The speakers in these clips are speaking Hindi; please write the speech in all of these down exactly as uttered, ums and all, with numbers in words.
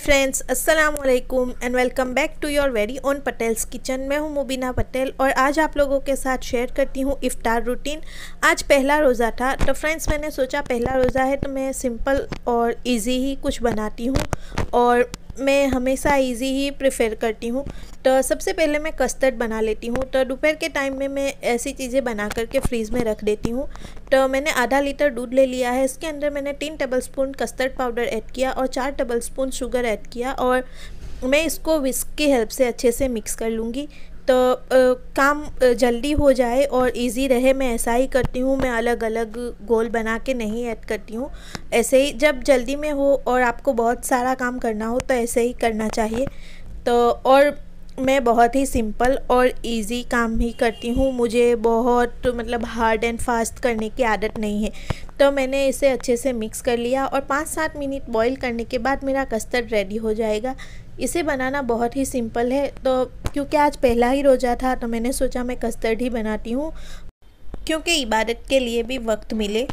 फ्रेंड्स, अस्सलाम वालेकुम and welcome back to your very own Patel's kitchen. मैं हूं मुबीना पटेल और आज आप लोगों के साथ शेयर करती हूं इफ्तार रूटीन। आज पहला रोज़ा था तो फ्रेंड्स मैंने सोचा पहला रोज़ा है तो मैं सिंपल और इजी ही कुछ बनाती हूं और मैं हमेशा इजी ही प्रेफर करती हूँ। तो सबसे पहले मैं कस्टर्ड बना लेती हूँ। तो दोपहर के टाइम में मैं ऐसी चीज़ें बना करके फ्रीज़ में रख देती हूँ। तो मैंने आधा लीटर दूध ले लिया है। इसके अंदर मैंने तीन टेबलस्पून कस्टर्ड पाउडर ऐड किया और चार टेबलस्पून शुगर ऐड किया और मैं इसको विस्क की हेल्प से अच्छे से मिक्स कर लूँगी। तो आ, काम जल्दी हो जाए और इजी रहे मैं ऐसा ही करती हूँ। मैं अलग अलग गोल बना के नहीं ऐड करती हूँ। ऐसे ही जब जल्दी में हो और आपको बहुत सारा काम करना हो तो ऐसे ही करना चाहिए। तो और मैं बहुत ही सिंपल और इजी काम ही करती हूँ। मुझे बहुत मतलब हार्ड एंड फास्ट करने की आदत नहीं है। तो मैंने इसे अच्छे से मिक्स कर लिया और पाँच सात मिनट बॉईल करने के बाद मेरा कस्टर्ड रेडी हो जाएगा। इसे बनाना बहुत ही सिंपल है। तो क्योंकि आज पहला ही रोज़ा था तो मैंने सोचा मैं कस्टर्ड ही बनाती हूँ क्योंकि इबादत के लिए भी वक्त मिले।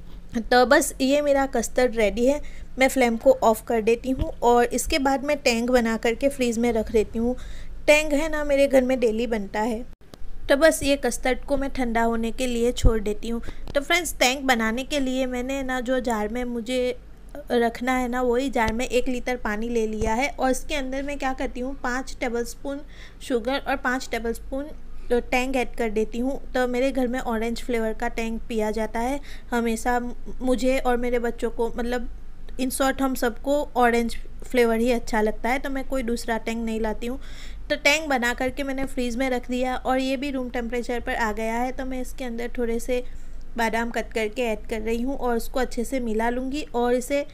तो बस ये मेरा कस्टर्ड रेडी है। मैं फ्लेम को ऑफ़ कर देती हूँ और इसके बाद मैं टैंग बना करके फ्रीज़ में रख देती हूँ। टैंग है ना, मेरे घर में डेली बनता है। तो बस ये कस्टर्ड को मैं ठंडा होने के लिए छोड़ देती हूँ। तो फ्रेंड्स, टैंग बनाने के लिए मैंने ना जो जार में मुझे रखना है ना वही जार में एक लीटर पानी ले लिया है और इसके अंदर मैं क्या करती हूँ पाँच टेबलस्पून शुगर और पाँच टेबलस्पून टैंग ऐड कर देती हूँ। तो मेरे घर में ऑरेंज फ्लेवर का टैंग पिया जाता है हमेशा। मुझे और मेरे बच्चों को मतलब इन शॉर्ट हम सबको ऑरेंज फ्लेवर ही अच्छा लगता है। तो मैं कोई दूसरा टैंग नहीं लाती हूँ। तो टैंग बना करके मैंने फ्रीज़ में रख दिया और ये भी रूम टेम्परेचर पर आ गया है। तो मैं इसके अंदर थोड़े से बादाम कट करके ऐड कर रही हूँ और उसको अच्छे से मिला लूँगी और इसे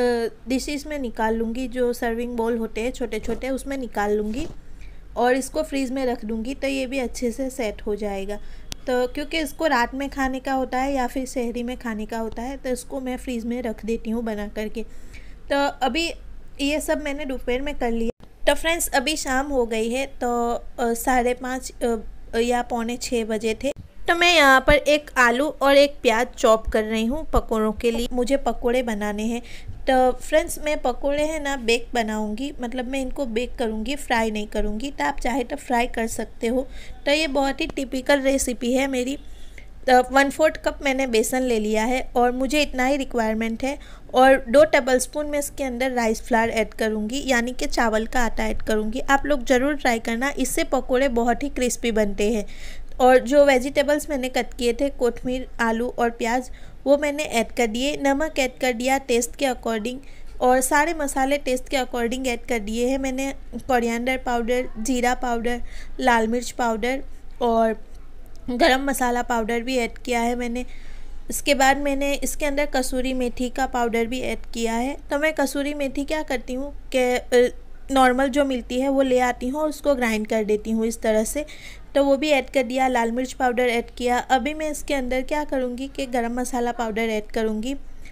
डिशेस में निकाल लूँगी। जो सर्विंग बोल होते हैं छोटे छोटे उसमें निकाल लूँगी और इसको फ्रीज़ में रख दूँगी। तो ये भी अच्छे से सेट हो जाएगा। तो क्योंकि इसको रात में खाने का होता है या फिर शहरी में खाने का होता है तो इसको मैं फ्रीज़ में रख देती हूँ बना करके। तो अभी ये सब मैंने दोपहर में कर लिया। तो फ्रेंड्स, अभी शाम हो गई है तो साढ़े पाँच या पौने छः बजे थे। तो मैं यहाँ पर एक आलू और एक प्याज चॉप कर रही हूँ पकौड़ों के लिए। मुझे पकोड़े बनाने हैं। तो फ्रेंड्स, मैं पकोड़े हैं ना बेक बनाऊँगी, मतलब मैं इनको बेक करूँगी, फ्राई नहीं करूँगी। तो आप चाहे तो फ्राई कर सकते हो। तो ये बहुत ही टिपिकल रेसिपी है मेरी। तो वन फोर्थ कप मैंने बेसन ले लिया है और मुझे इतना ही रिक्वायरमेंट है। और दो टेबलस्पून मैं इसके अंदर राइस फ्लावर ऐड करूँगी, यानी कि चावल का आटा ऐड करूँगी। आप लोग ज़रूर ट्राई करना, इससे पकोड़े बहुत ही क्रिस्पी बनते हैं। और जो वेजिटेबल्स मैंने कट किए थे कोथिंबीर, आलू और प्याज, वो मैंने ऐड कर दिए। नमक ऐड कर दिया टेस्ट के अकॉर्डिंग और सारे मसाले टेस्ट के अकॉर्डिंग ऐड कर दिए हैं मैंने। कोरिएंडर पाउडर, जीरा पाउडर, लाल मिर्च पाउडर और गरम मसाला पाउडर भी ऐड किया है मैंने। इसके बाद मैंने इसके अंदर कसूरी मेथी का पाउडर भी ऐड किया है। तो मैं कसूरी मेथी क्या करती हूँ कि नॉर्मल जो मिलती है वो ले आती हूँ और उसको ग्राइंड कर देती हूँ इस तरह से। तो वो भी ऐड कर दिया। लाल मिर्च पाउडर ऐड किया। अभी मैं इसके अंदर क्या करूँगी कि गरम मसाला पाउडर ऐड करूँगी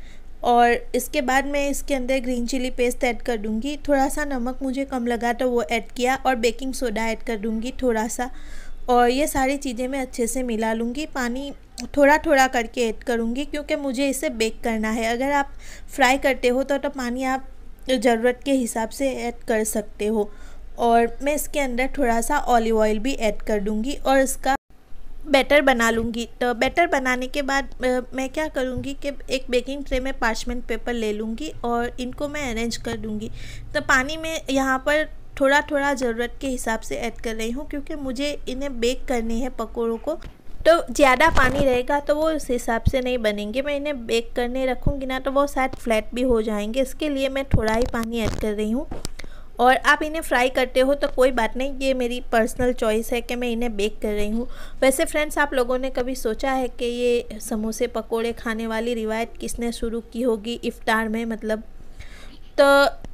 और इसके बाद मैं इसके अंदर ग्रीन चिली पेस्ट ऐड कर दूँगी। थोड़ा सा नमक मुझे कम लगा तो वो ऐड किया और बेकिंग सोडा ऐड कर दूँगी थोड़ा सा। और ये सारी चीज़ें मैं अच्छे से मिला लूँगी। पानी थोड़ा थोड़ा करके ऐड करूँगी क्योंकि मुझे इसे बेक करना है। अगर आप फ्राई करते हो तो तो पानी आप ज़रूरत के हिसाब से ऐड कर सकते हो। और मैं इसके अंदर थोड़ा सा ऑलिव ऑयल भी ऐड कर दूँगी और इसका बैटर बना लूँगी। तो बैटर बनाने के बाद मैं क्या करूँगी कि एक बेकिंग ट्रे में पार्चमेंट पेपर ले लूँगी और इनको मैं अरेंज कर दूँगी। तो पानी में यहाँ पर थोड़ा थोड़ा ज़रूरत के हिसाब से ऐड कर रही हूँ क्योंकि मुझे इन्हें बेक करने हैं पकौड़ों को। तो ज़्यादा पानी रहेगा तो वो उस हिसाब से नहीं बनेंगे। मैं इन्हें बेक करने रखूँगी ना तो वो शायद फ्लैट भी हो जाएंगे। इसके लिए मैं थोड़ा ही पानी ऐड कर रही हूँ। और आप इन्हें फ्राई करते हो तो कोई बात नहीं, ये मेरी पर्सनल चॉइस है कि मैं इन्हें बेक कर रही हूँ। वैसे फ्रेंड्स, आप लोगों ने कभी सोचा है कि ये समोसे पकोड़े खाने वाली रिवायत किसने शुरू की होगी इफ्तार में? मतलब तो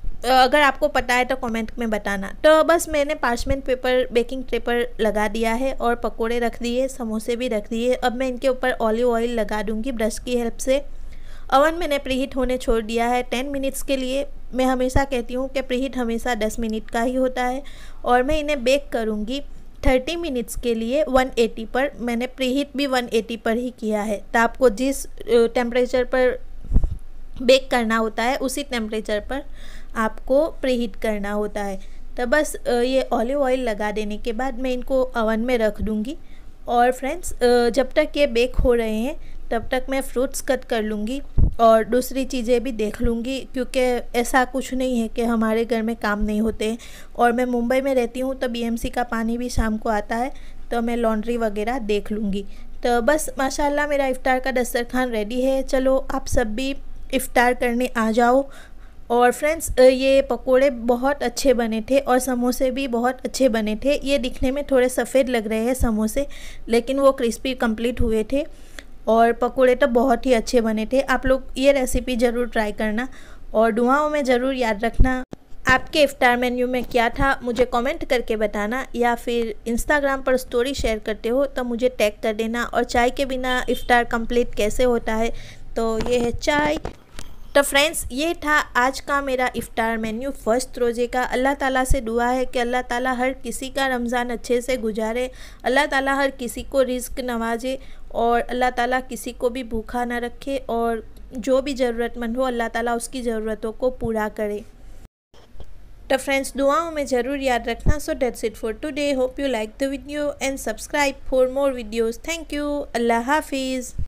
अगर आपको पता है तो कमेंट में बताना। तो बस मैंने पार्चमेंट पेपर बेकिंग ट्रे पर लगा दिया है और पकोड़े रख दिए, समोसे भी रख दिए। अब मैं इनके ऊपर ऑलिव ऑयल लगा दूँगी ब्रश की हेल्प से। ओवन मैंने प्रीहीट होने छोड़ दिया है टेन मिनट्स के लिए। मैं हमेशा कहती हूँ कि प्रीहीट हमेशा दस मिनट का ही होता है और मैं इन्हें बेक करूँगी थर्टी मिनट्स के लिए वन एटी पर। मैंने प्रीहीट भी वन एटी पर ही किया है। तो आपको जिस टेम्परेचर पर बेक करना होता है उसी टेम्परेचर पर आपको प्रीहीट करना होता है। तो बस ये ऑलिव ऑयल लगा देने के बाद मैं इनको ओवन में रख दूँगी। और फ्रेंड्स जब तक ये बेक हो रहे हैं तब तक मैं फ्रूट्स कट कर लूँगी और दूसरी चीज़ें भी देख लूँगी, क्योंकि ऐसा कुछ नहीं है कि हमारे घर में काम नहीं होते हैं। और मैं मुंबई में रहती हूँ तो बीएमसी का पानी भी शाम को आता है, तो मैं लॉन्ड्री वगैरह देख लूँगी। तो बस माशाल्लाह मेरा इफ़्तार का दस्तरखान रेडी है। चलो आप सब भी इफ़्तार करने आ जाओ। और फ्रेंड्स ये पकोड़े बहुत अच्छे बने थे और समोसे भी बहुत अच्छे बने थे। ये दिखने में थोड़े सफ़ेद लग रहे हैं समोसे, लेकिन वो क्रिस्पी कंप्लीट हुए थे और पकोड़े तो बहुत ही अच्छे बने थे। आप लोग ये रेसिपी ज़रूर ट्राई करना और दुआओं में ज़रूर याद रखना। आपके इफ़्तार मेन्यू में क्या था मुझे कमेंट करके बताना, या फिर इंस्टाग्राम पर स्टोरी शेयर करते हो तो मुझे टैग कर देना। और चाय के बिना इफ़्तार कंप्लीट कैसे होता है, तो ये है चाय। तो फ्रेंड्स ये था आज का मेरा इफ़्तार मेन्यू फर्स्ट रोज़े का। अल्लाह ताला से दुआ है कि अल्लाह ताला हर किसी का रमज़ान अच्छे से गुजारे, अल्लाह ताला हर किसी को रिज़्क नवाजे और अल्लाह ताला किसी को भी भूखा ना रखे, और जो भी ज़रूरतमंद हो अल्लाह ताला उसकी ज़रूरतों को पूरा करे। तो फ्रेंड्स दुआओं में ज़रूर याद रखना। So that's it for today. Hope you like the video and subscribe for more videos. Thank you. अल्लाह हाफिज़।